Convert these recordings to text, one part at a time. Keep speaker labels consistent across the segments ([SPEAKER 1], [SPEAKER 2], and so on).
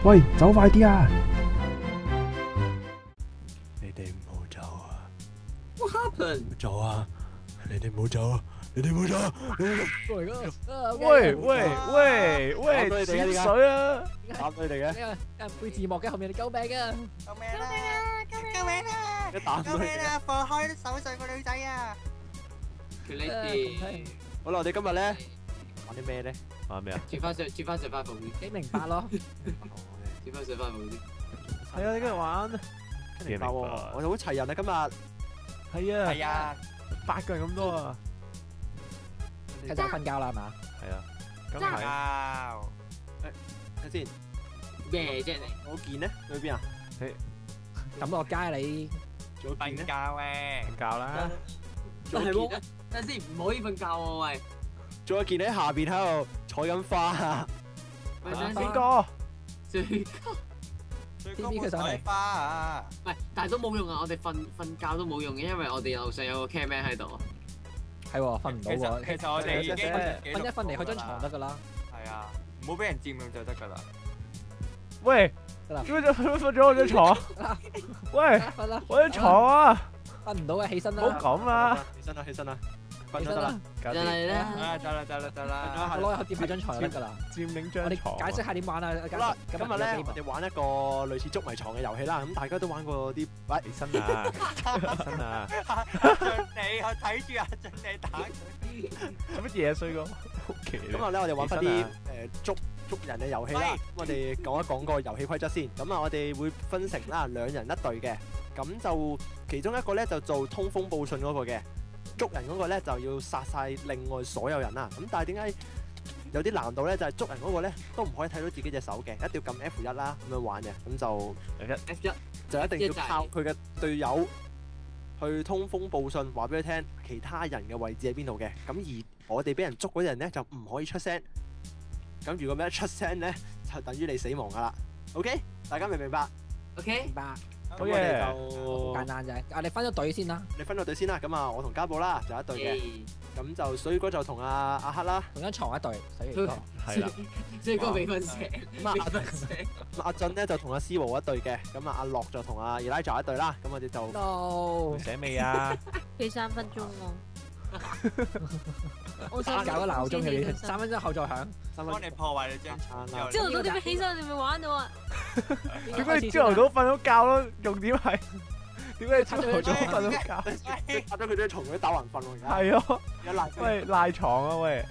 [SPEAKER 1] 喂，走快啲啊！
[SPEAKER 2] 你哋唔好走啊！
[SPEAKER 3] What happened？
[SPEAKER 2] 唔走啊！你哋唔好走啊！你哋唔好走啊！
[SPEAKER 1] 喂，閃水啊！
[SPEAKER 2] 打佢哋嘅，
[SPEAKER 3] 有人背字幕嘅後面，你救命啊！
[SPEAKER 4] 救命啊！救命啊！
[SPEAKER 2] 一打佢哋。
[SPEAKER 4] 救命啊！放開手上個女仔啊！
[SPEAKER 3] 佢呢啲
[SPEAKER 2] 好啦，我哋今日咧玩啲咩咧？玩咩啊？
[SPEAKER 3] 轉翻上翻部啲，幾明白咯？轉翻上翻部啲，
[SPEAKER 1] 係啊，你今日玩
[SPEAKER 2] 明白喎，我哋好齊人啊！今日
[SPEAKER 1] 係啊，
[SPEAKER 4] 係啊，
[SPEAKER 1] 8個人咁多啊！
[SPEAKER 3] 繼續瞓覺啦係嘛？
[SPEAKER 1] 係啊，咁係
[SPEAKER 4] 啊！
[SPEAKER 2] 睇先，
[SPEAKER 3] 咩啫你？
[SPEAKER 2] 我件咧去邊啊？
[SPEAKER 3] 抌落街你，
[SPEAKER 2] 仲有件咧？
[SPEAKER 4] 瞓覺誒！
[SPEAKER 1] 瞓覺啦。
[SPEAKER 3] 但係喎，等陣先，唔可以瞓覺喎喂！
[SPEAKER 2] 仲有件喺下邊喺度採緊花啊！
[SPEAKER 3] 喂，等陣先，
[SPEAKER 1] 邊個？
[SPEAKER 3] 最
[SPEAKER 4] 最
[SPEAKER 3] 邊佢上嚟
[SPEAKER 4] 花啊！
[SPEAKER 3] 唔係，但係都冇用啊！我哋瞓覺都冇用嘅，因為我哋樓上有個 camman 喺度。係喎，瞓唔到喎。
[SPEAKER 4] 其實我哋已經
[SPEAKER 3] 瞓一瞓離開張床得㗎啦。
[SPEAKER 4] 係啊，唔好俾人佔用就得㗎啦。
[SPEAKER 1] 喂，
[SPEAKER 3] 得啦
[SPEAKER 1] 點解瞓咗我張床？喂，
[SPEAKER 3] 瞓啦，
[SPEAKER 1] 我張床啊！
[SPEAKER 3] 瞓唔到嘅，起身
[SPEAKER 1] 唔好
[SPEAKER 3] 啦。
[SPEAKER 1] 咁啦，
[SPEAKER 2] 起身啦，起身啦，瞓
[SPEAKER 3] 起身啦
[SPEAKER 2] 咗得啦，，
[SPEAKER 1] 搞掂
[SPEAKER 3] 就係咧，
[SPEAKER 4] 啊，得啦，得啦，得啦。
[SPEAKER 3] 我攞去掂下張床就得㗎啦。
[SPEAKER 1] 佔領
[SPEAKER 3] 我哋
[SPEAKER 1] 張床。
[SPEAKER 3] 解釋下點玩啊！
[SPEAKER 2] 好啦，今日咧我哋玩一個類似捉迷藏嘅遊戲啦。咁大家都玩過啲，喂，
[SPEAKER 1] 起身啊！起身啊！
[SPEAKER 4] 你我睇住阿俊你打佢。
[SPEAKER 1] 做乜嘢啊，衰哥？好奇
[SPEAKER 2] 今日咧我哋玩翻啲捉人嘅遊戲啦。咁我哋講一講個遊戲規則先。咁啊，我哋會分成啦2人一隊嘅。咁就其中一個咧就做通風報信嗰個嘅，捉人嗰個咧就要殺晒另外所有人啦。咁但係點解有啲難度咧？就係捉人嗰個咧都唔可以睇到自己隻手嘅，一定要撳 F1啦咁樣玩嘅。咁就
[SPEAKER 3] F1
[SPEAKER 2] 就一定要靠佢嘅隊友去通風報信，話俾佢聽其他人嘅位置喺邊度嘅。咁而我哋俾人捉嗰啲人咧就唔可以出聲。咁如果咩一出聲咧，就等於你死亡噶啦。OK， 大家明唔明白？
[SPEAKER 3] ，OK，明白。
[SPEAKER 2] 咁我哋就
[SPEAKER 3] 簡單啫，你分咗隊先啦，
[SPEAKER 2] 你分咗隊先啦。咁啊，我同家寶啦就一隊嘅。咁就水哥就同阿黑啦。
[SPEAKER 3] 同張床一隊，所以
[SPEAKER 1] 係啦，
[SPEAKER 3] 所以嗰個未分成，
[SPEAKER 2] 咁啊咁阿俊咧就同阿思豪一隊嘅。咁啊阿樂就同阿 Elijah 一隊啦。咁我哋就
[SPEAKER 3] no，
[SPEAKER 1] 寫未啊？
[SPEAKER 5] 俾3分鐘喎，我
[SPEAKER 3] 搞個鬧鐘佢，3分鐘後再響。
[SPEAKER 2] 三分
[SPEAKER 4] 幫你破壞你張
[SPEAKER 2] 餐啦。
[SPEAKER 5] 朝頭早點樣起身？你咪玩到啊！
[SPEAKER 1] 點解你朝頭早瞓到覺咯？重點係點解你朝頭早瞓到覺？
[SPEAKER 2] 拍咗佢張床，佢打橫瞓喎而家。
[SPEAKER 1] 係咯，
[SPEAKER 2] 有賴
[SPEAKER 1] 喂賴床啊喂，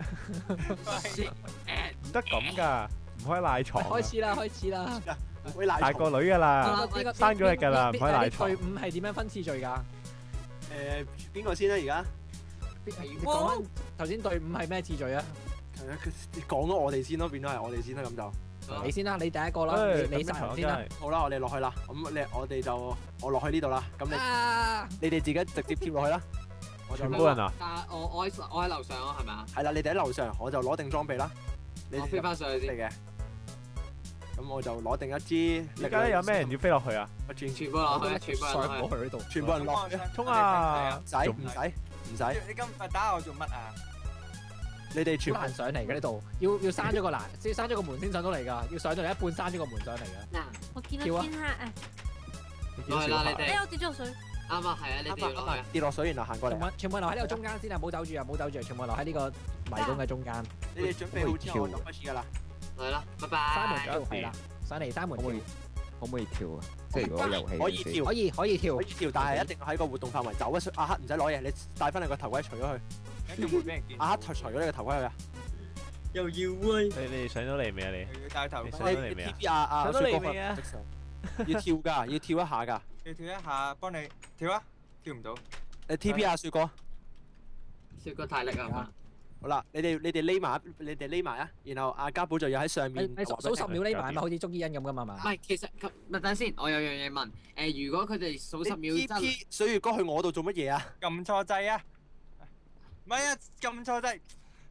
[SPEAKER 1] 唔得咁㗎，唔可以賴床啊。
[SPEAKER 3] 開始啦，開始啦。
[SPEAKER 2] 會賴
[SPEAKER 1] 大個女㗎啦，生咗你㗎啦，唔可以賴床
[SPEAKER 3] 隊。伍係點樣分次序㗎？
[SPEAKER 2] 邊個先咧？而家
[SPEAKER 3] 你講翻頭先隊伍係咩次序啊？
[SPEAKER 2] 你講咗我哋先咯，變咗係我哋先啦，咁就
[SPEAKER 3] 你先啦，你第一個啦，你殺人先啦。
[SPEAKER 2] 好啦，我哋落去啦。咁我哋就我落去呢度啦。咁你哋自己直接貼落去啦。我就
[SPEAKER 1] 全部人啊？
[SPEAKER 3] 但係我喺樓上咯，係咪啊？
[SPEAKER 2] 係啦，你哋喺樓上，我就攞定裝備啦。你
[SPEAKER 3] 我飛翻上去先。
[SPEAKER 2] 嘅。咁我就攞定一支。
[SPEAKER 1] 而家咧有咩人要飛落去啊？
[SPEAKER 3] 全部落去，全部人落去呢度，
[SPEAKER 2] 全部人落去。
[SPEAKER 1] 衝啊！
[SPEAKER 2] 唔使。
[SPEAKER 4] 你今日打我做乜啊？
[SPEAKER 2] 你哋全部
[SPEAKER 3] 好難上嚟嘅呢度，要閂咗個欄，先閂咗個門先上到嚟㗎，要上到嚟一半閂咗個門上嚟㗎。
[SPEAKER 5] 嗱，我見到天黑啊！
[SPEAKER 3] 落去啦，你哋。
[SPEAKER 5] 我跌咗落水。
[SPEAKER 3] 啱啊，係啊，你哋落去。
[SPEAKER 2] 跌落水，然後行過嚟。
[SPEAKER 3] 全部留喺呢個中間先啊，唔好走住啊，唔好走住啊，全部留喺呢個迷宮嘅中間。
[SPEAKER 2] 你哋準備好之後，我就開始㗎啦。
[SPEAKER 3] 嚟啦，拜拜。閂門跳係啦，上嚟閂門跳。
[SPEAKER 6] 可唔可以跳啊？即係如果遊戲
[SPEAKER 2] 可以跳，
[SPEAKER 3] 可以跳
[SPEAKER 2] 可以。跳，但係一定要喺個活動範圍走一出。阿黑唔使攞嘢，你帶翻你個頭盔除咗佢。
[SPEAKER 4] 一定會俾人見。
[SPEAKER 2] 阿黑除咗你個頭盔佢啊！
[SPEAKER 4] 又要威，
[SPEAKER 1] 你哋上到嚟未啊？你
[SPEAKER 4] 又要戴頭
[SPEAKER 1] 你
[SPEAKER 4] 盔。
[SPEAKER 1] 上到嚟未啊？
[SPEAKER 2] TP 啊
[SPEAKER 1] 上到嚟未啊？
[SPEAKER 2] 要跳㗎，要跳一下㗎。
[SPEAKER 4] 你跳一下，幫你跳啊！跳唔到。
[SPEAKER 2] 你 TP 啊，雪哥。
[SPEAKER 3] 雪哥太力啊嘛！
[SPEAKER 2] 好啦，你哋匿埋啊，然後阿家寶就要喺上面。
[SPEAKER 3] 你數10秒匿埋嘛，好似鍾意欣咁㗎嘛嘛。唔係，其實咪等先，我有樣嘢問。如果佢哋數10秒真。
[SPEAKER 2] TP 水月哥去我度做乜嘢啊？
[SPEAKER 4] 撳錯掣啊！唔係啊，撳錯掣。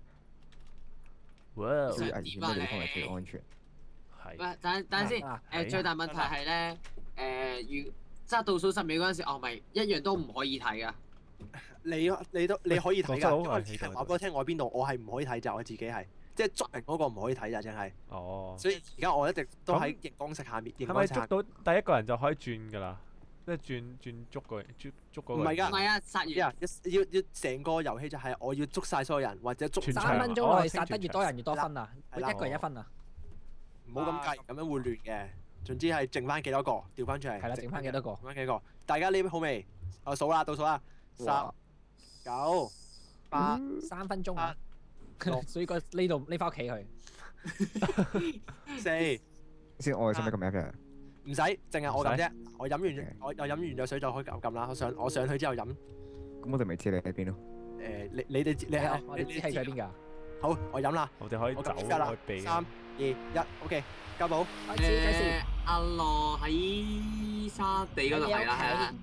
[SPEAKER 1] 哇！
[SPEAKER 6] 最危險嘅地方係最安全。
[SPEAKER 1] 係。
[SPEAKER 3] 喂，等先。最大問題係咧，如揸倒數10秒嗰陣時，我咪一樣都唔可以睇噶。
[SPEAKER 2] 你可以睇㗎，因為話俾我聽我喺邊度，我係唔可以睇就我自己係。 即係捉人嗰個唔可以睇咋，淨係。
[SPEAKER 1] 哦。
[SPEAKER 2] 所以而家我一直都喺熒光色下面。
[SPEAKER 1] 係咪捉到第一個人就可以轉㗎啦？即係轉捉個捉嗰個。
[SPEAKER 2] 唔係㗎。
[SPEAKER 3] 唔係啊，殺完
[SPEAKER 2] 要成個遊戲就係我要捉晒所有人，或者捉
[SPEAKER 1] 全場
[SPEAKER 7] 3分鐘內殺得越多人越多分啊！
[SPEAKER 2] 係啦
[SPEAKER 7] 一個人1分啊！
[SPEAKER 2] 唔好咁計，咁樣會亂嘅。總之係剩翻幾多個，調翻出嚟。
[SPEAKER 7] 係啦，剩翻幾多個？
[SPEAKER 2] 剩翻幾個？大家呢邊好未？我數啦，倒數啦，10、9、8、
[SPEAKER 7] 3分鐘啊！
[SPEAKER 2] 六
[SPEAKER 7] 所以個呢翻屋企去。
[SPEAKER 2] 4。
[SPEAKER 6] 先我使唔使咁 app
[SPEAKER 2] 唔使，淨係我撳啫。我飲完
[SPEAKER 6] Okay.
[SPEAKER 2] 我飲完咗水就可以撳啦。我上去之後飲。
[SPEAKER 6] 咁我哋咪知你喺邊咯。
[SPEAKER 2] 你哋你係
[SPEAKER 7] 我哋知係喺邊㗎？
[SPEAKER 2] 好，我飲啦。
[SPEAKER 1] 我哋可以走，
[SPEAKER 2] 啦
[SPEAKER 1] 可以避。
[SPEAKER 2] 3、2、1 ，OK， 交寶。
[SPEAKER 7] 開始。
[SPEAKER 3] 阿樂喺沙地嗰度係啦，係啦。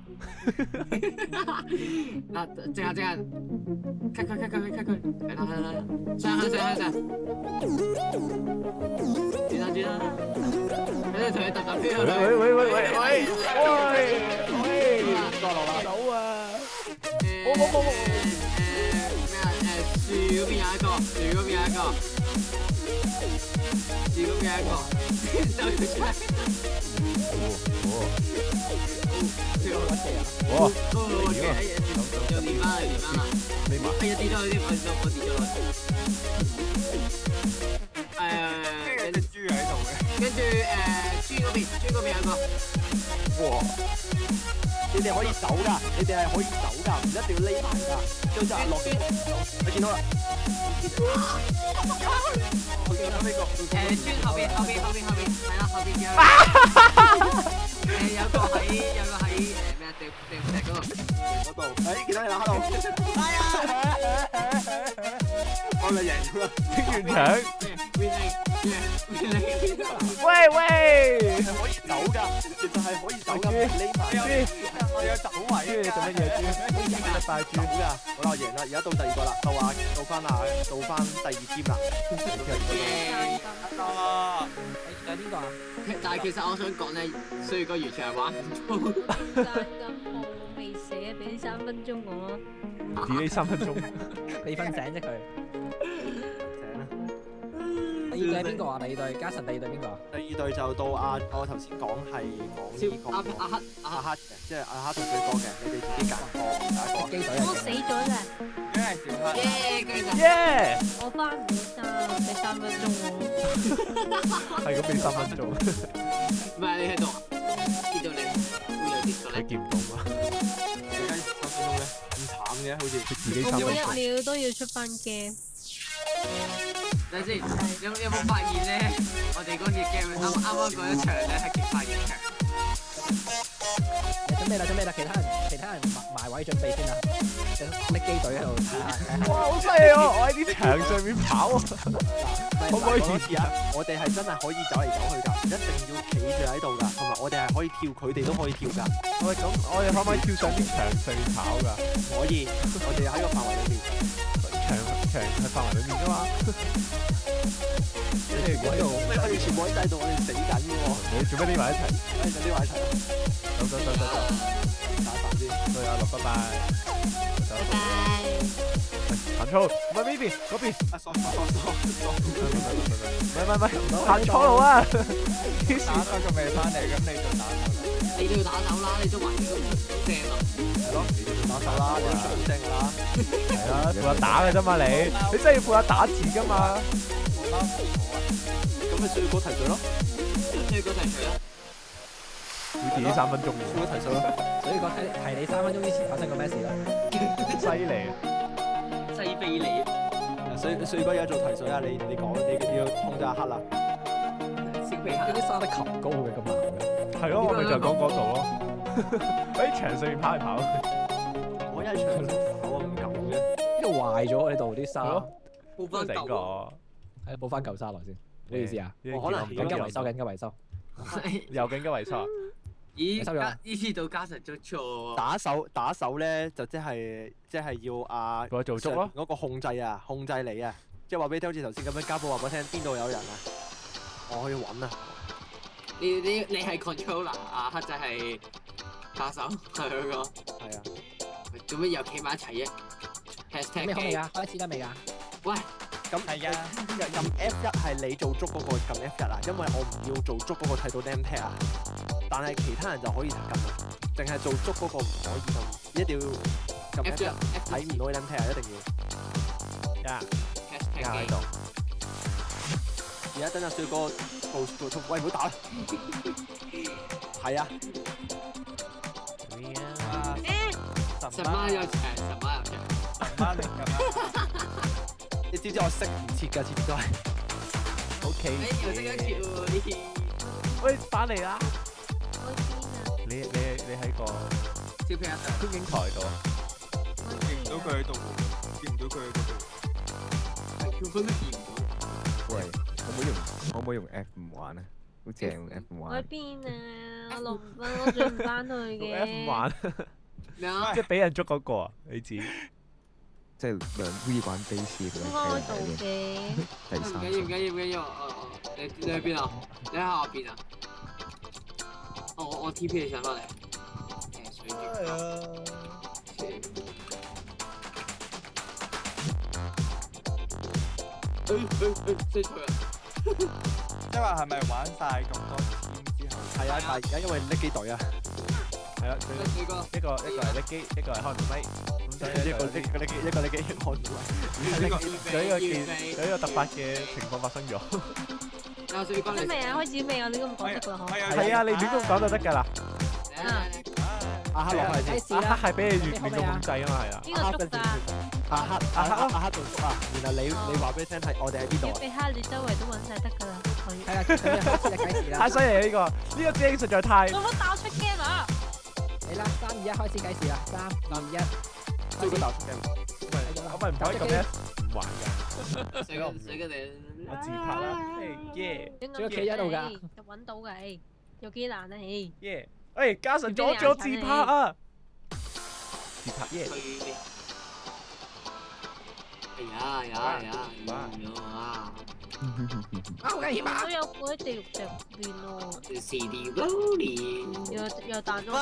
[SPEAKER 3] 嗱，靜下，cut佢，係啦，上，轉啦，喺度同你揼飛
[SPEAKER 1] 喂，
[SPEAKER 2] 過落啦。
[SPEAKER 1] 走啊！
[SPEAKER 3] 冇。咩啊？樹嗰邊有一個，樹嗰邊有一個。走出嚟。
[SPEAKER 1] 哇！
[SPEAKER 3] 又連翻啦！
[SPEAKER 1] 你埋。
[SPEAKER 3] 哎呀，跌咗佢啲，我跌咗落去。
[SPEAKER 4] 跟住隻豬喺度嘅。
[SPEAKER 3] 跟住豬嗰邊有一個。
[SPEAKER 2] 哇！你哋可以走㗎，你哋係可以走㗎，唔一定要匿埋㗎。跟住阿樂，你見到啦。我見到呢個。
[SPEAKER 3] 磚後邊，係啦，後邊有。有個喺咩啊？地嗰度。
[SPEAKER 2] 嗰度，見到你啦，喺度。哎呀！我咪贏咗啦，
[SPEAKER 1] 清完場。喂！
[SPEAKER 2] 係可以走㗎，其實係可以走㗎，匿埋。我有走位。
[SPEAKER 1] 做乜嘢豬？
[SPEAKER 2] 大豬㗎，好啦，我贏啦，而家到第二個啦，到翻第二 team 啦。
[SPEAKER 7] 有邊個啊？
[SPEAKER 3] 但係其實我想講咧，衰哥完全係玩唔到。
[SPEAKER 5] 間鋪未寫，俾3分鐘我咯。
[SPEAKER 1] delay 3分鐘。
[SPEAKER 7] 未瞓醒啫佢。第二隊係邊個啊？第二隊嘉臣，第二隊邊個啊？
[SPEAKER 2] 第二隊就到我頭先講係講呢個阿黑嘅，即係阿黑同水哥嘅，你哋自己揀個
[SPEAKER 7] 機隊
[SPEAKER 5] 我死咗咋？
[SPEAKER 4] 梗係小黑。
[SPEAKER 1] 耶！
[SPEAKER 5] 我翻唔到山，俾3分鐘我。
[SPEAKER 1] 係咁俾3分鐘。
[SPEAKER 3] 唔係你喺度啊？見到你會有啲
[SPEAKER 1] 你見唔到嘛？
[SPEAKER 2] 點解3分鐘咧？咁慘嘅，好似
[SPEAKER 1] 佢自己3
[SPEAKER 5] 我每
[SPEAKER 1] 分鐘。
[SPEAKER 5] 1秒都要出翻 game。
[SPEAKER 3] 等先，有冇發現咧？我哋嗰次 game 啱嗰一場咧係極快完場。
[SPEAKER 7] 準備啦！其他人埋位準備先啦，拎機隊喺度睇下。
[SPEAKER 1] 哇！好犀利喎！我喺啲牆上面跑啊！可唔可以
[SPEAKER 2] 試啊？我哋係真係可以走嚟走去㗎，一定要企住喺度㗎，同埋我哋係可以跳，佢哋都可以跳㗎。
[SPEAKER 1] 喂，咁我哋可唔可以跳上啲牆上面跑㗎？
[SPEAKER 2] 可以，我哋喺個範圍裏面。
[SPEAKER 1] 牆係範圍裏面㗎嘛？
[SPEAKER 2] 你哋喺度，我哋全部喺制度，我哋死緊㗎喎。
[SPEAKER 1] 你做咩匿埋一齊？
[SPEAKER 2] 就匿埋一齊。走，打飯先。
[SPEAKER 1] 對阿樂，拜拜。
[SPEAKER 5] 拜拜。
[SPEAKER 1] 行錯，唔係呢邊，嗰邊。
[SPEAKER 2] 疏。
[SPEAKER 1] 唔係，行錯路啊！
[SPEAKER 4] 打手仲未翻嚟，咁你就打手啦。
[SPEAKER 3] 你都要打手啦，你都還都唔出聲啊！
[SPEAKER 2] 係咯，你都要打手啦，你都出好聲㗎啦。
[SPEAKER 1] 係啊，負責打嘅啫嘛，你真係要負責打字㗎嘛。
[SPEAKER 2] 咁咪需要嗰提水咯。
[SPEAKER 3] 需要嗰提水啦。
[SPEAKER 1] 要delay 3分鐘
[SPEAKER 2] 需要嗰提水咯。
[SPEAKER 7] 所以講係你3分鐘之前發生過咩事啦？
[SPEAKER 1] 犀利。
[SPEAKER 3] 西非你。
[SPEAKER 2] 水哥而家做提水啊！你講，你要控制阿黑啦。
[SPEAKER 3] 小皮
[SPEAKER 7] 嗰啲沙得咁高嘅咁難嘅。
[SPEAKER 1] 係咯，我咪就係講嗰度咯。喺牆上面跑嚟跑去。
[SPEAKER 2] 我一喺牆上跑啊，唔夠嘅。
[SPEAKER 7] 呢度壞咗，呢度啲沙。
[SPEAKER 3] 冇翻
[SPEAKER 1] 整個。
[SPEAKER 7] 係補翻舊沙來先。唔好意思啊。
[SPEAKER 2] 可能
[SPEAKER 7] 緊急維修，緊急維修。
[SPEAKER 1] 又緊急維修啊！
[SPEAKER 3] 咦？呢次到嘉實做錯。
[SPEAKER 2] 打手咧，就即係要
[SPEAKER 1] 佢做足咯。
[SPEAKER 2] 嗰個控制你啊！即係話俾你聽，好似頭先咁樣，家寶話俾我聽邊度有人啊！我可以揾啊！
[SPEAKER 3] 你係 controller 啊，黑仔係打手，係嗰個。
[SPEAKER 2] 係啊。
[SPEAKER 3] 做咩又企埋一齊嘅？#
[SPEAKER 7] 咩未㗎？開始得未㗎？
[SPEAKER 3] 喂，
[SPEAKER 2] 咁
[SPEAKER 4] 係啊，
[SPEAKER 2] 撳 F1係你做足嗰個撳 F1啊，因為我唔要做足嗰個睇到 name tag 啊。但係其他人就可以撳啊，淨係做足嗰個唔可以撳，一定要撳 F1 睇唔到 name tag 啊，一定要。
[SPEAKER 1] 呀，
[SPEAKER 3] hashtag
[SPEAKER 1] 喺度。
[SPEAKER 2] 而家等阿水哥做，喂唔好打啦。係啊。
[SPEAKER 3] 什麼有錢，什麼有錢。
[SPEAKER 2] 你知唔知我識唔切㗎？次次都係。
[SPEAKER 1] OK
[SPEAKER 3] 又識得跳呢啲。
[SPEAKER 1] 喂，翻嚟啦！
[SPEAKER 5] 我知啊，
[SPEAKER 1] 你喺個
[SPEAKER 3] 小屁一
[SPEAKER 1] 觀景台度。
[SPEAKER 4] 見唔到佢喺度喎，見唔到佢喺嗰度。
[SPEAKER 3] 佢分都見唔到。
[SPEAKER 6] 喂，可唔可以用 F5 玩啊？好正用 F5
[SPEAKER 5] 我喺
[SPEAKER 6] 玩。
[SPEAKER 5] 邊啊？我落唔翻，我上唔翻去
[SPEAKER 1] 用
[SPEAKER 5] 嘅。
[SPEAKER 1] F 玩，
[SPEAKER 3] 咩啊？
[SPEAKER 1] 即係俾人捉嗰個啊！你知？
[SPEAKER 6] 即係好似玩 base 咁
[SPEAKER 5] 應該
[SPEAKER 6] 樣
[SPEAKER 5] 做嘅。
[SPEAKER 6] 第
[SPEAKER 3] 唔緊要，唔緊要，唔緊要。你喺邊啊？你喺下邊啊？我 TP 你上翻嚟。水住。衰啊！
[SPEAKER 4] 即係話係咪玩晒咁多 team 之後？
[SPEAKER 2] 係啊，但係而家因為拎機隊啊，
[SPEAKER 1] 係啦，
[SPEAKER 3] 水哥。
[SPEAKER 1] 一個係拎機，一個係開門咪，咁所以
[SPEAKER 2] 一個拎機，看唔到。
[SPEAKER 1] 有一個突發嘅情況發生咗。
[SPEAKER 3] 有水哥你
[SPEAKER 5] 開未啊？開始未啊？你咁講得㗎嗬？
[SPEAKER 1] 係啊，你亂咁講就得㗎啦。
[SPEAKER 2] 阿黑落去先，
[SPEAKER 1] 阿黑係俾你亂咁控制啊嘛，係啦。
[SPEAKER 5] 邊個捉㗎？
[SPEAKER 2] 阿黑做捉啊！然後你話俾你聽係我哋喺邊度啊？
[SPEAKER 5] 要俾黑，你周圍都揾晒得㗎啦。
[SPEAKER 7] 係啊，咁樣開始就計時啦。
[SPEAKER 1] 太犀利啦呢個，呢個精實在太。
[SPEAKER 5] 做乜打出 game 啊？
[SPEAKER 7] 嚟啦，3、2、1開始計時啦，3、2、1。
[SPEAKER 2] 追個大出鏡。
[SPEAKER 1] 咁咪唔可以咁樣唔玩㗎。
[SPEAKER 3] 水哥你。
[SPEAKER 1] 我自拍啦，耶
[SPEAKER 5] 應該
[SPEAKER 7] 仲要企喺度㗎
[SPEAKER 5] 就揾到㗎，有幾難啊？
[SPEAKER 1] 耶！誒，嘉臣阻住我自拍啊！自拍耶！
[SPEAKER 3] 哎呀！啊！
[SPEAKER 7] 好危險啊！
[SPEAKER 5] 都有個喺地獄上邊咯，
[SPEAKER 3] CD Rolling。
[SPEAKER 5] 又彈咗。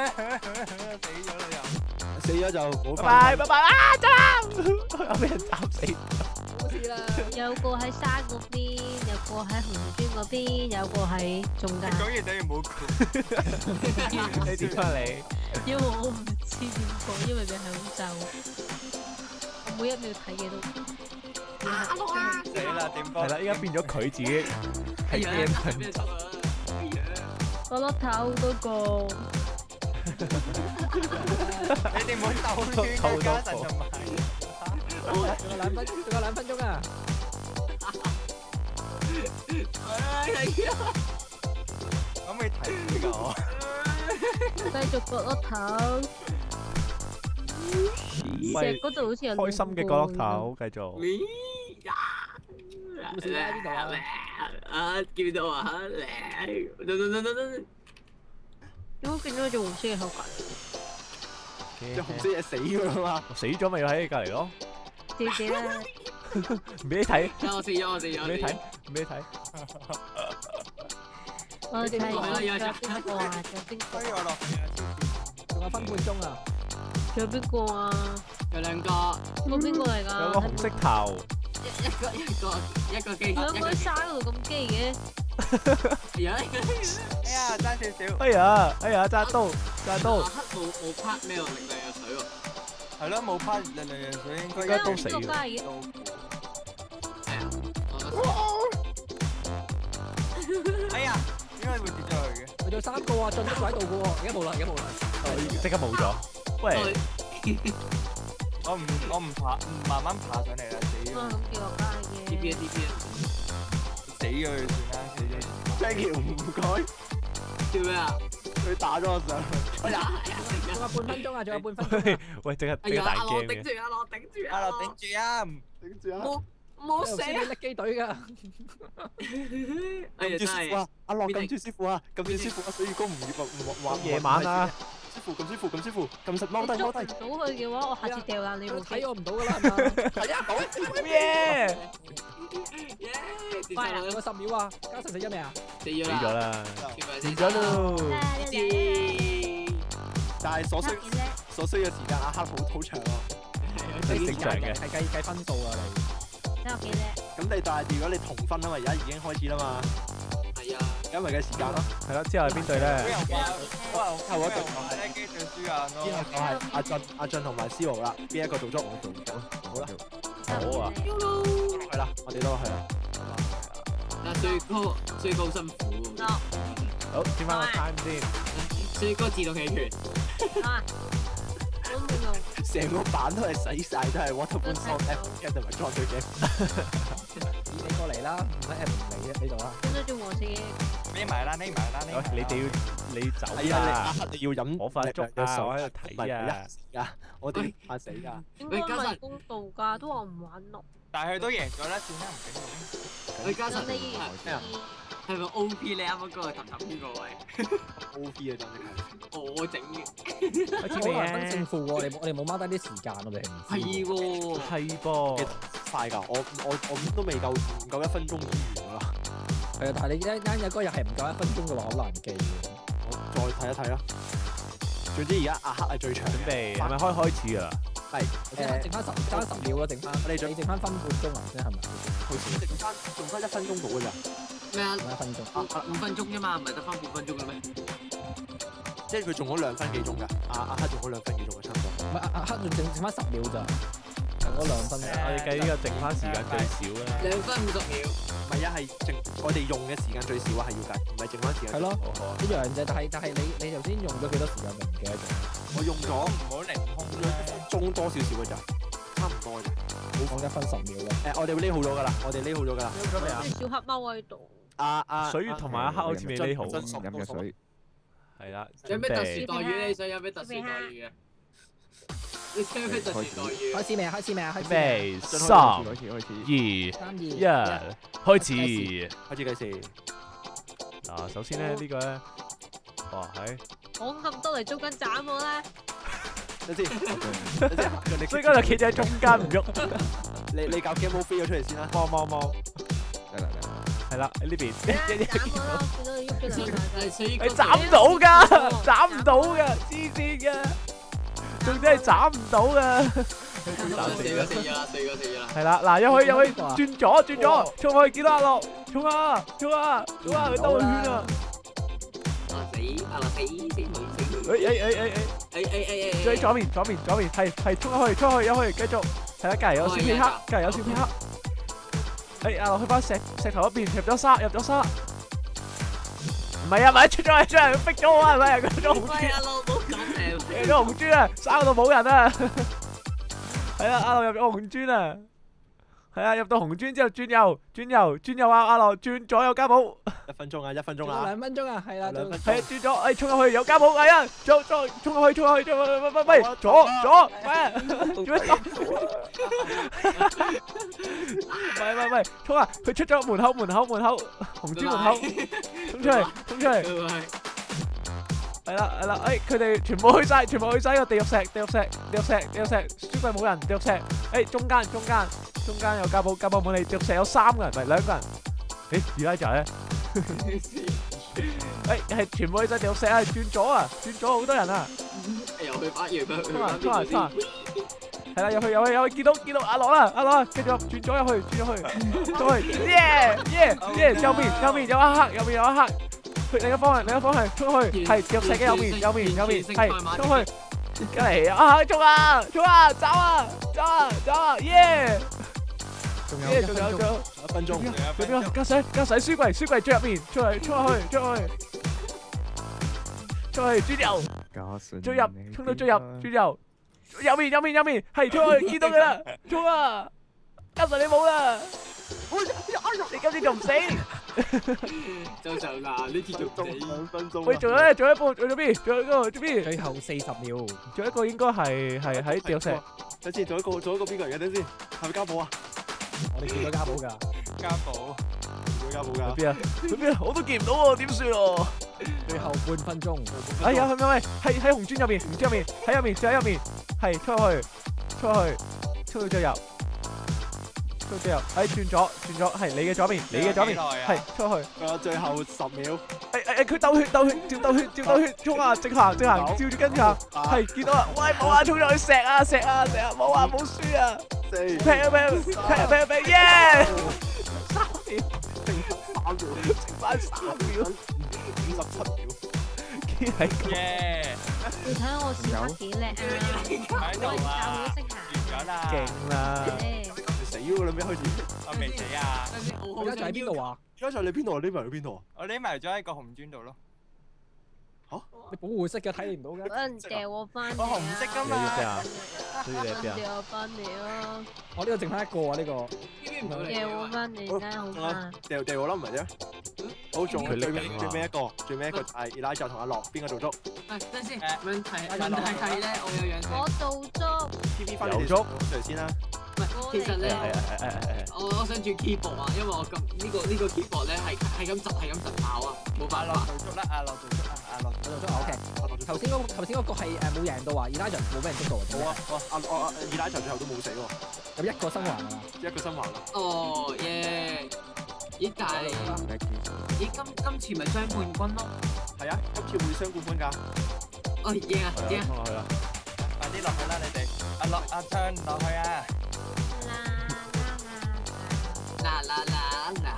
[SPEAKER 2] 死咗就冇
[SPEAKER 1] 拜拜啊！走！我俾人斬死。
[SPEAKER 7] 冇事啦。
[SPEAKER 5] 有個喺山嗰邊，有個喺紅磚嗰邊，有個喺中間。
[SPEAKER 4] 講完等於冇講。
[SPEAKER 1] 你點翻嚟？
[SPEAKER 5] 因為我唔知點講，因為你係好皺，我每一秒睇嘢都。
[SPEAKER 4] 死啦！點幫？
[SPEAKER 1] 係啦，依家變咗佢自己係 game 緊。
[SPEAKER 5] 角落頭嗰個。
[SPEAKER 4] 你哋唔好鬥亂嘅，嘉臣同埋。
[SPEAKER 7] 仲有2分鐘啊！
[SPEAKER 4] 可唔可以提呢個？
[SPEAKER 5] 繼續角落頭。石嗰度好似有
[SPEAKER 1] 開心嘅角落頭，繼續。
[SPEAKER 7] 冇事啦，邊度啊？
[SPEAKER 3] 啊！見到啊！
[SPEAKER 5] 點解見到隻紅色嘅口格？
[SPEAKER 2] 隻紅色嘢死㗎啦嘛！
[SPEAKER 1] 死咗咪要喺你隔離咯，
[SPEAKER 5] 自己啦。
[SPEAKER 1] 唔俾你睇，
[SPEAKER 3] 我死咗，
[SPEAKER 1] 唔俾你睇，唔俾你睇。
[SPEAKER 5] 我睇有邊個啊？有邊個？
[SPEAKER 4] 所以我落去啊！
[SPEAKER 7] 仲有分半鐘啊！
[SPEAKER 5] 仲有邊個啊？
[SPEAKER 3] 有兩個，
[SPEAKER 5] 個邊個嚟㗎？
[SPEAKER 1] 有個紅色頭，
[SPEAKER 3] 一個機，
[SPEAKER 5] 兩個喺沙嗰度咁基嘅。
[SPEAKER 4] 哎呀，爭少少。
[SPEAKER 1] 哎呀，揸刀，
[SPEAKER 3] 黑冇 part 咩喎？力量有水喎。
[SPEAKER 4] 係咯，冇 part 力量水應該
[SPEAKER 1] 應該都死
[SPEAKER 5] 邊個
[SPEAKER 1] 嘅。
[SPEAKER 5] 加嘅？
[SPEAKER 4] 哎呀，點解會跌咗去嘅？
[SPEAKER 7] 我仲有3個啊，進都喺度嘅喎，而家冇啦。
[SPEAKER 1] 即刻冇咗。喂，
[SPEAKER 4] 我唔爬，唔慢慢爬上嚟啦，死咗。
[SPEAKER 5] 咁叫我加嘅。
[SPEAKER 3] TP
[SPEAKER 4] 死咗佢算啦，死咗。
[SPEAKER 2] Thank you，唔該。
[SPEAKER 3] 做咩啊？
[SPEAKER 2] 佢打咗我上去。
[SPEAKER 7] 仲有半分鐘啊！仲有半分鐘啊！
[SPEAKER 1] 喂，即刻
[SPEAKER 3] 哎呀！
[SPEAKER 1] 大
[SPEAKER 3] 阿羅
[SPEAKER 1] game 嘅。
[SPEAKER 3] 頂住，阿羅頂住，
[SPEAKER 4] 阿樂頂住啊！
[SPEAKER 2] 頂住啊！
[SPEAKER 3] 冇死啊！
[SPEAKER 7] 頭先你拎機隊㗎。
[SPEAKER 3] 哎呀，真係
[SPEAKER 2] 撳住師傅啊！阿樂撳住師傅啊！撳住師傅啊！水魚哥唔玩
[SPEAKER 1] 夜晚啊！
[SPEAKER 2] 師傅撳師傅，撳實踎低。
[SPEAKER 5] 捉唔到佢嘅話，我下次掉爛你部機。
[SPEAKER 7] 睇我唔到㗎啦，係嘛？
[SPEAKER 2] 係啊，冇。
[SPEAKER 1] 耶！
[SPEAKER 7] 快啦！有10秒啊！嘉臣死咗未啊？
[SPEAKER 3] 死咗
[SPEAKER 1] 死咗
[SPEAKER 3] 啦！
[SPEAKER 1] 啦，完咗咯。
[SPEAKER 2] 但係所需嘅時間，阿黑好長啊！
[SPEAKER 1] 正常嘅。
[SPEAKER 7] 係計分數啊你。
[SPEAKER 5] 睇我幾叻。
[SPEAKER 2] 咁但係如果你同分啊嘛，而家已經開始啦嘛，
[SPEAKER 3] 係啊，
[SPEAKER 2] 而家咪嘅時間咯。
[SPEAKER 1] 係啦，之後係邊隊咧？
[SPEAKER 2] 後一隊
[SPEAKER 4] 咧機隊輸硬
[SPEAKER 2] 之後就係阿俊同埋思豪啦，邊一個做足？
[SPEAKER 6] 我做唔到，
[SPEAKER 2] 好啦，
[SPEAKER 1] 好啊，
[SPEAKER 2] 係啦，我哋都係啦。
[SPEAKER 3] 但最高辛苦。
[SPEAKER 1] 好，轉翻個 time 先。
[SPEAKER 3] 最高自動棄權。
[SPEAKER 5] 都冇用。
[SPEAKER 2] 成個版都係洗晒，都係 Waterfall Song F 同埋裝對嘅。
[SPEAKER 7] 你過嚟啦，唔使 F 唔嚟啫，呢度啦。
[SPEAKER 5] 跟住做黃色嘅。
[SPEAKER 4] 匿埋啦，匿埋啦，匿埋啦。
[SPEAKER 1] 你哋要走
[SPEAKER 2] 係啊，
[SPEAKER 1] 啊！
[SPEAKER 2] 你要飲
[SPEAKER 1] 我塊粥啊！我喺度睇啊！
[SPEAKER 2] 啊，我哋怕死㗎。
[SPEAKER 5] 應該唔係公道㗎，都話唔玩咯。
[SPEAKER 4] 但係佢都贏咗啦，算啦，唔緊要。
[SPEAKER 3] 喂，加實
[SPEAKER 5] 你
[SPEAKER 3] 係咪 OP 你啱啱嗰個揼呢個位
[SPEAKER 2] OP 啊，真係。
[SPEAKER 3] 我整嘅。
[SPEAKER 1] 開始未
[SPEAKER 7] 好難分勝
[SPEAKER 1] 啊？
[SPEAKER 7] 負喎，我哋冇 mark 低啲時間，我哋
[SPEAKER 3] 係喎。
[SPEAKER 1] 係噃。
[SPEAKER 2] 快㗎，我都未夠唔夠1分鐘醫完㗎啦。
[SPEAKER 7] 係啊，但係你啱有嗰日係唔夠1分鐘嘅話，好難記嘅。
[SPEAKER 2] 我再睇一睇啦。總之而家阿黑係最長
[SPEAKER 1] 準備係咪開始啊？
[SPEAKER 2] 係
[SPEAKER 7] 剩翻10秒咯，剩翻
[SPEAKER 2] 我哋
[SPEAKER 7] 你剩翻分半鐘啊，先係咪？
[SPEAKER 2] 好似仲翻1分鐘到㗎咋。
[SPEAKER 3] 咩啊？
[SPEAKER 7] 剩1分鐘。
[SPEAKER 3] 5分鐘啫嘛，唔係得翻半分鐘嘅咩？
[SPEAKER 2] 即係佢仲咗2分幾鐘㗎。阿黑仲咗2分幾鐘㗎，差唔多。
[SPEAKER 7] 唔係阿黑仲剩翻10秒咋，剩嗰2分。
[SPEAKER 1] 我哋計呢個剩翻時間最少啦。
[SPEAKER 3] 2分50秒。
[SPEAKER 2] 唔係啊，係我哋用嘅時間最少啊，係要計，唔係剩翻時間。
[SPEAKER 7] 係咯，
[SPEAKER 1] 好啊。
[SPEAKER 7] 一樣啫。但係你頭先用咗幾多時間就唔記得咗。
[SPEAKER 2] 我用咗
[SPEAKER 4] 唔好凌空
[SPEAKER 2] 1鐘多少少㗎咋，差唔多㗎咋。
[SPEAKER 7] 冇講1分10秒啦。
[SPEAKER 2] 我哋會匿好咗㗎啦，我哋匿好咗㗎啦。
[SPEAKER 1] 咗未啊？
[SPEAKER 5] 小黑踎喺度。
[SPEAKER 1] 水同埋阿黑好似未匿好。
[SPEAKER 6] 飲嘅水。
[SPEAKER 1] 係啦，
[SPEAKER 3] 有咩特殊
[SPEAKER 1] 準備
[SPEAKER 3] 待遇？你想有咩特殊待遇嘅？你想有咩特殊待遇？
[SPEAKER 7] 開始未啊？開始未啊？開始未
[SPEAKER 1] 準備
[SPEAKER 2] 開始
[SPEAKER 1] 3、
[SPEAKER 2] 開始開始。
[SPEAKER 1] 2、
[SPEAKER 7] 3、2、
[SPEAKER 1] 1，開始。
[SPEAKER 2] 開始計時。
[SPEAKER 1] 嗱，首先咧呢個咧，哇係，
[SPEAKER 5] 講咁多嚟中間斬我咧。
[SPEAKER 2] 等先，等先，
[SPEAKER 1] 所以嗰就企咗喺中間唔喐。
[SPEAKER 2] 你搞 game mode 飛咗出嚟先啦。
[SPEAKER 1] 望，
[SPEAKER 6] 得啦，
[SPEAKER 1] 係啦，喺呢邊。
[SPEAKER 5] 斬我啦！見到你喐咗兩下。
[SPEAKER 1] 你斬唔到㗎，斬唔到㗎，黐線㗎，總之係斬唔到㗎。
[SPEAKER 3] 四個死咗啦！
[SPEAKER 1] 係啦，嗱，入去，轉左，衝去見到阿樂，衝啊，佢兜個圈啊！
[SPEAKER 3] 阿樂死！
[SPEAKER 1] 最左面，係衝入去，繼續，係啦，隔離有小片黑，阿樂去翻石頭嗰邊，入咗沙，唔係啊，出咗嚟，逼咗我啊，係咪？佢咗紅豬，
[SPEAKER 3] 阿樂冇咁
[SPEAKER 1] 佢咗紅豬啊，沙嗰度冇人啊，係啦，阿樂入咗紅磚啊，係啊，入到紅磚之後轉右啊，阿樂轉左右加寶。
[SPEAKER 2] 1分鐘啊，1分鐘
[SPEAKER 7] 仲有
[SPEAKER 2] 啊。
[SPEAKER 7] 2分鐘啊，係啦，
[SPEAKER 2] 兩分
[SPEAKER 1] 係啊，轉咗，衝入去有加寶，係啊，再衝入去，喂，左，咩？做咩走？喂，衝啊！佢出咗門口，紅磚門口，衝出嚟，係啦，佢哋全部去晒個地獄石，書櫃冇人，地獄石，中間有加寶滿地，地獄石有3個人，唔係2個人，而家就咧。係全部去晒地獄石啊！轉咗好多人啊！
[SPEAKER 3] 又去翻，
[SPEAKER 1] 衝啊！係啦，入去，見到阿樂啦，繼續轉咗入去，耶！右面有一黑，去另一方向，衝去，係地獄石嘅右面，係衝去，隔離啊！衝啊！走啊！耶！
[SPEAKER 7] 仲有1分鐘。
[SPEAKER 2] 1分鐘。
[SPEAKER 1] 去邊啊？加水書櫃最入面，衝去，轉右，最入，衝到最入，轉右，右面，係衝去，見到佢啦，衝啊！加水你冇啦，你今次仲唔死？
[SPEAKER 3] 就嗱，呢次仲死。
[SPEAKER 2] 2分鐘。
[SPEAKER 1] 喂，仲有一部，去咗邊？仲有一個，
[SPEAKER 7] 最後40秒。
[SPEAKER 1] 仲有一個應該係喺地獄石。
[SPEAKER 2] 等先，仲有一個邊個嚟嘅？等先，係咪家寶啊？
[SPEAKER 7] 我哋見到家寶㗎。
[SPEAKER 4] 家寶，
[SPEAKER 2] 家寶㗎。
[SPEAKER 1] 去邊啊？我都見唔到喎，點算喎？
[SPEAKER 7] 最後半分鐘。
[SPEAKER 1] 哎呀，係喺紅磚入面，喺入面，係出去，衝到最入，哎轉咗，係你嘅左面，係出去。
[SPEAKER 2] 仲有最後10秒。
[SPEAKER 1] 佢鬥血，照鬥血，衝啊！直行，照住跟住行，係見到啦。喂，冇啊，衝咗去石啊！冇輸啊！
[SPEAKER 2] 4，
[SPEAKER 1] 劈啊劈耶！
[SPEAKER 2] 剩翻3秒，57秒。
[SPEAKER 1] 堅係咁。
[SPEAKER 4] 耶！
[SPEAKER 5] 你睇下我小黑幾叻啊！
[SPEAKER 4] 喺度
[SPEAKER 5] 我教
[SPEAKER 4] 啊！
[SPEAKER 5] 佢識行。
[SPEAKER 4] 完咗啦！
[SPEAKER 1] 勁啦！
[SPEAKER 2] 死喎！你咩開始？
[SPEAKER 4] 我未死啊！
[SPEAKER 7] 而家就喺邊度啊？
[SPEAKER 2] 而家就你邊度啊？匿埋去邊度啊？
[SPEAKER 4] 我匿埋咗喺個紅磚度咯。
[SPEAKER 7] 你保護色嘅睇你唔到嘅。
[SPEAKER 5] 有人掉我翻嚟
[SPEAKER 4] 我紅色㗎嘛
[SPEAKER 1] 你要邊啊？所以你喺邊啊？
[SPEAKER 5] 掉我翻嚟啊！
[SPEAKER 7] 我呢個剩翻一個啊，呢個。
[SPEAKER 5] 掉我翻嚟真係好慢。
[SPEAKER 2] 掉我啦，唔係啫。好，仲
[SPEAKER 1] 佢
[SPEAKER 2] 最尾
[SPEAKER 1] 拎緊啊
[SPEAKER 2] 最尾一個，最尾一個係 Elijah 同阿樂，邊個做足
[SPEAKER 3] 等陣先，問題係咧，我有樣
[SPEAKER 5] 我做足。
[SPEAKER 2] ？TV 翻
[SPEAKER 1] 有足
[SPEAKER 2] 嚟先啦。
[SPEAKER 3] 唔係，其實咧，
[SPEAKER 1] 係
[SPEAKER 3] 我想轉 keyboard 啊，因為我咁呢個 keyboard 咧係咁窒跑啊，冇辦法。
[SPEAKER 4] 做足啦，阿樂做足啦，阿樂
[SPEAKER 7] 我做足 OK。頭先嗰個係冇贏到啊，Elijah冇俾人捉到啊。
[SPEAKER 2] 好啊，阿 Elijah 最後都冇死喎，
[SPEAKER 7] 有一個生還啊。
[SPEAKER 2] 一個生還啦。
[SPEAKER 3] 哦耶！咦，但係今次咪雙冠軍咯？
[SPEAKER 2] 係啊，今次會雙冠軍㗎。
[SPEAKER 3] 哦，贏啊贏啊！
[SPEAKER 1] 衝落去啦！
[SPEAKER 4] 快啲落去啦，你哋阿樂阿昌落去啊！
[SPEAKER 3] 嗱嗱嗱嗱！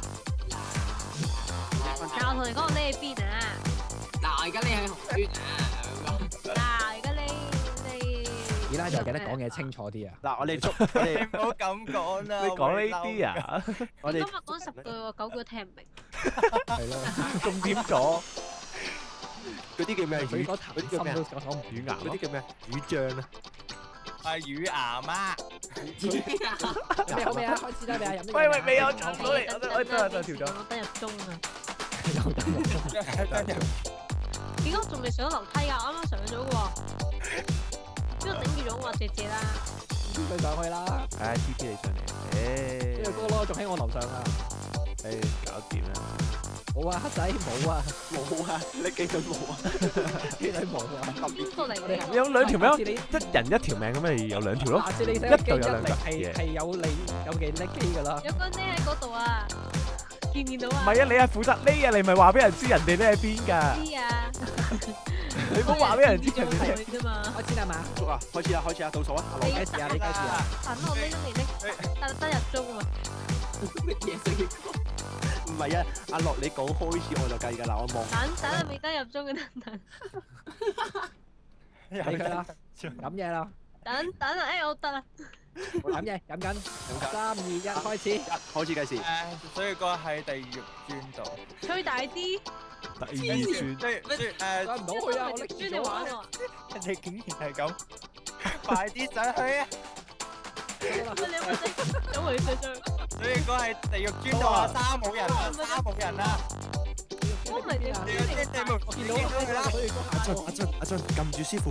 [SPEAKER 5] 但我同你講，我匿喺邊啊？
[SPEAKER 3] 嗱，而家你喺紅磚啊！
[SPEAKER 5] 嗱，而家你
[SPEAKER 7] Elijah記得講嘢清楚啲啊。
[SPEAKER 2] 嗱，我哋捉我
[SPEAKER 4] 你
[SPEAKER 2] 哋
[SPEAKER 4] 唔好咁講啦！
[SPEAKER 1] 你講呢啲啊？
[SPEAKER 2] 我哋
[SPEAKER 5] 今日講10句喎，9句都聽唔明。
[SPEAKER 7] 係咯。
[SPEAKER 1] 重點咗
[SPEAKER 2] 嗰啲叫咩？
[SPEAKER 7] 佢嗰
[SPEAKER 2] 嗰啲叫咩？
[SPEAKER 7] 都講唔
[SPEAKER 1] 乳癌咯
[SPEAKER 2] 嗰啲。叫咩？乳醬啊！
[SPEAKER 4] 係乳癌啊！
[SPEAKER 7] 咩好未啊？開始啦，你啊飲啲。
[SPEAKER 1] 喂，未有進到嚟，我得調咗。
[SPEAKER 5] 我登入中啊！
[SPEAKER 7] 又得入。
[SPEAKER 5] 點解仲未上樓梯啊？啱啱上咗嘅喎。邊個頂住咗我話謝謝啦？
[SPEAKER 7] 佢上去啦。
[SPEAKER 1] 唉，TP 你上嚟。
[SPEAKER 7] 呢個歌咯，仲喺我樓上啊。
[SPEAKER 1] 搞掂啦。
[SPEAKER 7] 冇啊，黑仔冇啊，
[SPEAKER 2] 冇啊！你記佢冇啊！
[SPEAKER 7] 機仔冇啊。
[SPEAKER 5] 邊個嚟嘅？
[SPEAKER 1] 有兩條命，
[SPEAKER 7] 下次你
[SPEAKER 1] 一人一條命咁咪有兩條咯。
[SPEAKER 7] 下次你寫
[SPEAKER 1] 一
[SPEAKER 7] 機一
[SPEAKER 1] 度有兩個
[SPEAKER 7] 係有你有幾叻機㗎啦。
[SPEAKER 5] 有個匿喺嗰度啊！見唔見到啊？
[SPEAKER 1] 唔係啊，你係負責匿啊，你咪話俾人知人哋匿喺邊㗎。
[SPEAKER 5] 知啊！
[SPEAKER 1] 你唔好話俾人知人哋匿。
[SPEAKER 5] 佢啫嘛。
[SPEAKER 7] 開始啦嘛？
[SPEAKER 2] 捉啊！開始啊！倒數啊！阿樂
[SPEAKER 7] 你計時啊！你計時啊！
[SPEAKER 5] 等我匿都未匿，得入中啊！
[SPEAKER 3] 乜嘢食？
[SPEAKER 2] 唔係啊！阿樂你講開始我就計㗎啦，我望。
[SPEAKER 5] 等啊，未得入中嘅等。
[SPEAKER 7] 俾佢啦，飲嘢啦，
[SPEAKER 5] 等啊！我得啦。
[SPEAKER 7] 飲嘢飲緊。3、2、1，開始。
[SPEAKER 2] 開始計時。
[SPEAKER 4] 所以個係地獄磚度。
[SPEAKER 5] 吹大啲。
[SPEAKER 1] 第二轉。
[SPEAKER 7] 上唔到去啊！我拎
[SPEAKER 5] 磚你玩喎。
[SPEAKER 4] 你竟然係咁，快啲上去啊！
[SPEAKER 5] 喂，你有冇仔？有冇上？
[SPEAKER 4] 所以個係地獄磚度啊！沙冇人啊！沙冇人啊！
[SPEAKER 5] 我唔係地
[SPEAKER 4] 地獄磚地門，
[SPEAKER 7] 我見到佢啦，所以
[SPEAKER 2] 阿俊，撳住師傅，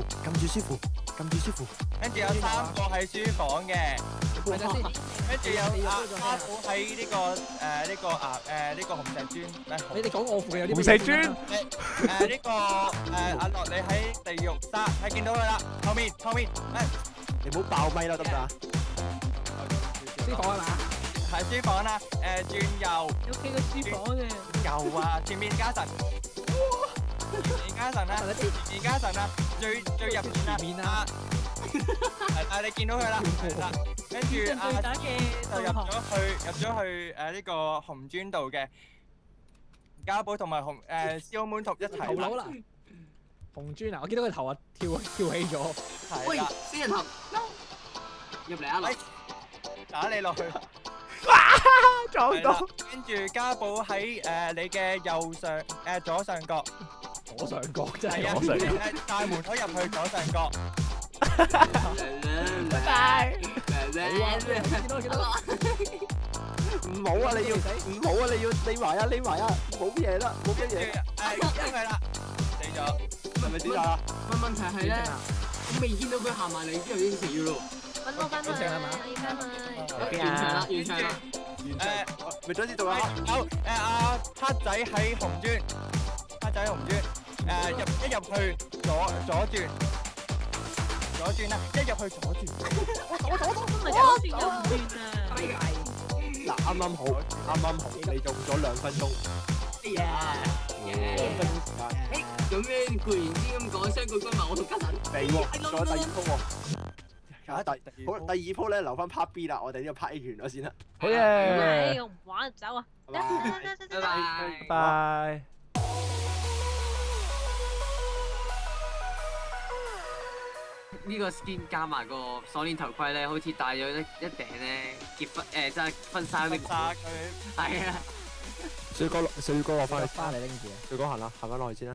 [SPEAKER 4] 跟住有3個喺書房嘅，
[SPEAKER 7] 咪就先。
[SPEAKER 4] 跟住有阿寶喺呢個紅石磚。
[SPEAKER 7] 你哋講我附近有啲
[SPEAKER 1] 紅石磚。
[SPEAKER 4] 呢個阿樂你喺地獄沙，睇見到佢啦，後面，
[SPEAKER 2] 你唔好爆咪啦，得唔得啊？
[SPEAKER 7] 書房係嘛？
[SPEAKER 4] 係書房啦，轉右。
[SPEAKER 5] 有幾個書房嘅。
[SPEAKER 4] 右啊，前面加神，前面加神啦，前面加神啦，最入面啦，係你見到佢啦，係啦，跟住就入咗去呢個紅磚度嘅家寶同埋燒滿同一齊
[SPEAKER 7] 頭腦啦，紅磚啊！我見到佢頭啊跳起咗，
[SPEAKER 3] 喂
[SPEAKER 4] 係啦，，
[SPEAKER 3] 死人頭入嚟啊！來
[SPEAKER 4] 打你落去，
[SPEAKER 1] 撞到
[SPEAKER 4] 係啦。跟住家寶喺你嘅右上左上角，
[SPEAKER 7] 左上角真係
[SPEAKER 4] 係啊，
[SPEAKER 1] 左上角
[SPEAKER 4] 大門口入去左上角，
[SPEAKER 1] 拜拜。
[SPEAKER 7] 見到
[SPEAKER 2] 唔好啊！你要匿埋啊！冇嘢啦，冇乜
[SPEAKER 4] 跟住
[SPEAKER 2] 嘢。
[SPEAKER 4] 因為啦，死咗。
[SPEAKER 2] 係咪死啦？
[SPEAKER 3] 問題係咧，我未見到佢行埋嚟之後已經死咗咯。
[SPEAKER 5] 揾我翻去，要翻去。
[SPEAKER 3] 完場啦，完場啦。
[SPEAKER 2] 咪再次讀啊！
[SPEAKER 4] 有阿黑仔喺紅磚，一入去左轉啦，一入去左轉。
[SPEAKER 5] 今日有轉有唔轉啊！
[SPEAKER 2] 嗱，啱啱好，你用咗2分鐘。
[SPEAKER 3] 哎呀，
[SPEAKER 2] 2分鐘時間。
[SPEAKER 3] 咁樣固然之咁講，雙冠軍嘛，我同家神。
[SPEAKER 2] 你喎，仲有第2鋪喎。 好，第二鋪咧留翻 part B 啦，我哋呢個 part A 完咗先啦。
[SPEAKER 1] 好
[SPEAKER 5] 唉，
[SPEAKER 1] 嘢，
[SPEAKER 5] 我唔玩走啊！
[SPEAKER 2] 拜拜。
[SPEAKER 3] 拜拜。
[SPEAKER 1] 拜。
[SPEAKER 3] 呢個 skin 加埋個鎖鏈頭盔咧，好似戴咗一頂咧結婚即係婚紗啲
[SPEAKER 4] 殺佢。
[SPEAKER 3] 係啊。
[SPEAKER 2] 水哥落翻去，
[SPEAKER 7] 翻嚟拎住啊！
[SPEAKER 2] 水哥行啦，行翻落去先啦。